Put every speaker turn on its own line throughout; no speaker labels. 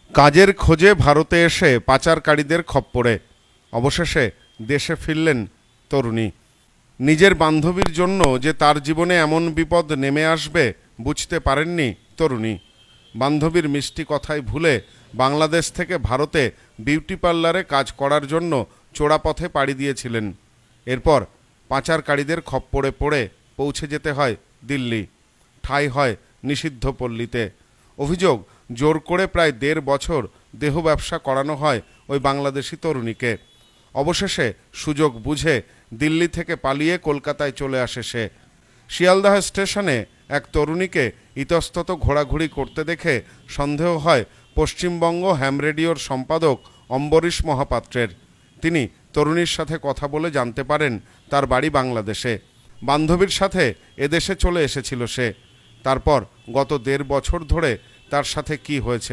কাজের খোঁজে ভারতে এসে পাচারকারীদের খপ্পরে অবশেষে দেশে ফিরলেন তরুণী। নিজের বান্ধবীর জন্য যে তার জীবনে এমন বিপদ নেমে আসবে বুঝতে পারেননি তরুণী। বান্ধবীর মিষ্টি কথায় ভুলে বাংলাদেশ থেকে ভারতে বিউটি পার্লারে কাজ করার জন্য চোরাপথে পাড়ি দিয়েছিলেন। এরপর পাচারকারীদের খপ্পরে পড়ে পৌঁছে যেতে হয় দিল্লি, ঠাঁই হয় নিষিদ্ধ পল্লীতে। অভিযোগ, জোর করে প্রায় 1.5 বছর দেহ ব্যবসা করানো হয় ওই বাংলাদেশি তরুণীকে। অবশেষে সুযোগ বুঝে দিল্লি থেকে পালিয়ে কলকাতায় চলে আসে সে। শিয়ালদাহ স্টেশনে এক তরুণীকে ইতস্তত ঘোরাঘুরি করতে দেখে সন্দেহ হয় পশ্চিমবঙ্গ হ্যাম রেডিওর সম্পাদক অম্বরীশ মহাপাত্রের। তিনি তরুণীর সাথে কথা বলে জানতে পারেন তার বাড়ি বাংলাদেশে। বান্ধবীর সাথে এদেশে চলে এসেছিল সে। তারপর গত 1.5 বছর ধরে তার সাথে কি হয়েছে।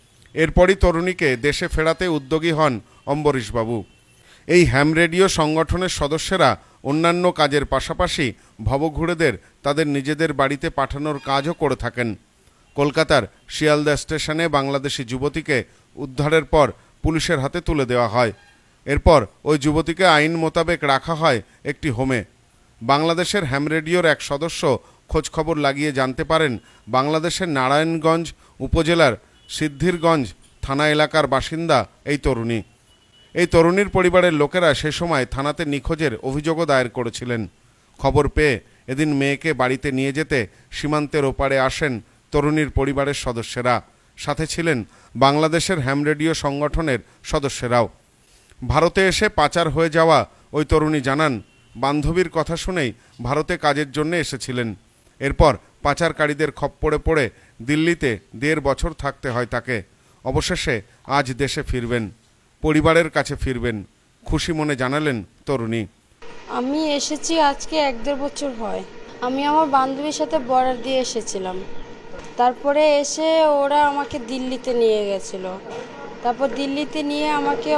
এরপরই তরুণীকে দেশে ফেরাতে উদ্যোগী হন অম্বরীশবাবু। এই হ্যাম রেডিও সংগঠনের সদস্যরা অন্যান্য কাজের পাশাপাশি ভবঘুরেদের তাদের নিজেদের বাড়িতে পাঠানোর কাজও করে থাকেন। কলকাতার শিয়ালদা স্টেশনে বাংলাদেশি যুবতীকে উদ্ধারের পর পুলিশের হাতে তুলে দেওয়া হয়। এরপর ওই যুবতীকে আইন মোতাবেক রাখা হয় একটি হোমে। বাংলাদেশের হ্যাম রেডিওর এক সদস্য খোঁজখবর লাগিয়ে জানতে পারেন বাংলাদেশের নারায়ণগঞ্জ উপজেলার সিদ্ধিরগঞ্জ থানা এলাকার বাসিন্দা এই তরুণী। এই তরুণীর পরিবারের লোকেরা সে সময় থানাতে নিখোঁজের অভিযোগও দায়ের করেছিলেন। খবর পেয়ে এদিন মেয়েকে বাড়িতে নিয়ে যেতে সীমান্তের ওপারে আসেন তরুণীর পরিবারের সদস্যরা। সাথে ছিলেন বাংলাদেশের হ্যাম রেডিও সংগঠনের সদস্যরাও। ভারতে এসে পাচার হয়ে যাওয়া ওই তরুণী জানান, বান্ধবীর কথা শুনেই ভারতে কাজের জন্য এসেছিলেন। এরপর পাচারকারীদের খপ্পরে পড়ে দিল্লিতে 1.5 বছর থাকতে হয় তাকে। অবশেষে আজ দেশে ফিরবেন, পরিবারের কাছে ফিরবেন। খুশি মনে জানালেন তরুণী।
আমি এসেছি আজকে 1.5 বছর হয়। আমি আমার বান্ধবীর সাথে বর্ডার দিয়ে এসেছিলাম। তারপরে এসে ওরা আমাকে দিল্লিতে নিয়ে গেছিল। তারপর দিল্লিতে নিয়ে আমাকে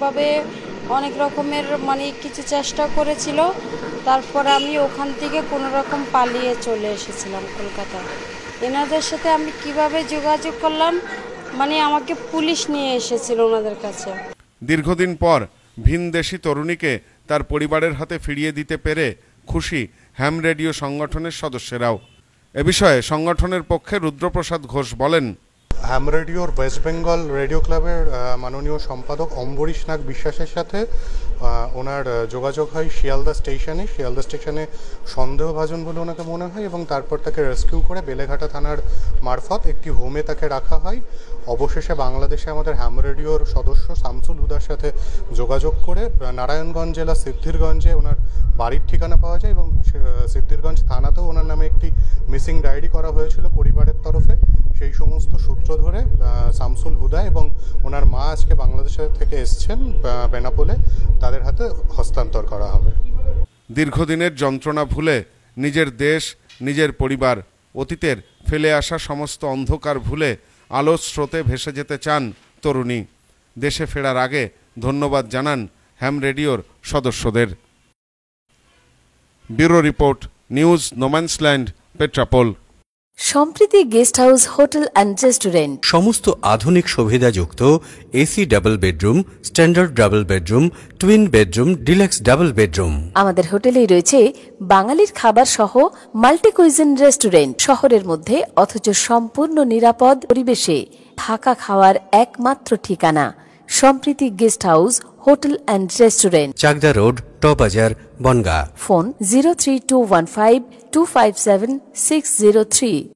অনেক রকমের কিছু চেষ্টা করেছিল। তারপর আমি ওখান থেকে কোনো রকম পালিয়ে চলে এসেছিলাম কলকাতায়। এনাদের সাথে আমি কিভাবে যোগাযোগ করলাম, আমাকে পুলিশ নিয়ে এসেছিল ওনাদের কাছে।
দীর্ঘদিন পর ভিনদেশি তরুণীকে তার পরিবারের হাতে ফিরিয়ে দিতে পেরে খুশি হ্যাম রেডিও সংগঠনের সদস্যরাও। এ বিষয়ে সংগঠনের পক্ষে রুদ্রপ্রসাদ ঘোষ বলেন,
হ্যাম রেডিওর ওয়েস্ট বেঙ্গল রেডিও ক্লাবের মাননীয় সম্পাদক অম্বরীশ নাগ বিশ্বাসের সাথে ওনার যোগাযোগ হয় শিয়ালদা স্টেশনে সন্দেহভাজন বলে ওনাকে মনে হয়, এবং তারপর তাকে রেস্কিউ করে বেলেঘাটা থানার মারফত একটি হোমে তাকে রাখা হয়। অবশেষে বাংলাদেশে আমাদের হ্যাম রেডিওর সদস্য শামসুল হুদার সাথে যোগাযোগ করে নারায়ণগঞ্জ জেলা সিদ্ধিরগঞ্জে ওনার বাড়ির ঠিকানা পাওয়া যায়, এবং সিদ্ধিরগঞ্জ থানাতেও ওনার নামে একটি মিসিং ডায়েরি করা হয়েছিল পরিবারের তরফে। সেই সমস্ত সূত্র ধরে শামসুল হুদা এবং ওনার মা আজকে বাংলাদেশ থেকে এসছেন বেনাপোলে, তাদের হাতে হস্তান্তর করা হবে।
দীর্ঘদিনের যন্ত্রণা ভুলে নিজের দেশ, নিজের পরিবার, অতীতের ফেলে আসা সমস্ত অন্ধকার ভুলে আলোর স্রোতে ভেসে যেতে চান তরুণী। দেশে ফেরার আগে ধন্যবাদ জানান হ্যাম রেডিওর সদস্যদের। Bureau report, news no man's land, Petrapole.
Sampriti guest house, hotel and restaurant.
সমস্ত আধুনিক সুবিধাযুক্ত AC double bedroom, standard double bedroom, twin bedroom, deluxe double bedroom.
আমাদের হোটেলেই রয়েছে বাঙালির খাবার সহ মাল্টি কুইজিন রেস্টুরেন্ট। শহরের মধ্যে অথচ সম্পূর্ণ নিরাপদ পরিবেশে থাকা খাওয়ার একমাত্র ঠিকানা Sampriti guest house, hotel and restaurant,
Chakdah road, টবাজার, বনগাঁ।
ফোন 03215257603।